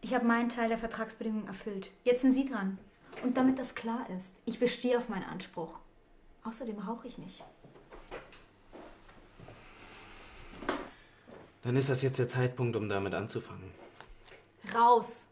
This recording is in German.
Ich habe meinen Teil der Vertragsbedingungen erfüllt. Jetzt sind Sie dran. Und damit das klar ist, ich bestehe auf meinen Anspruch. Außerdem rauche ich nicht. Dann ist das jetzt der Zeitpunkt, um damit anzufangen. Raus!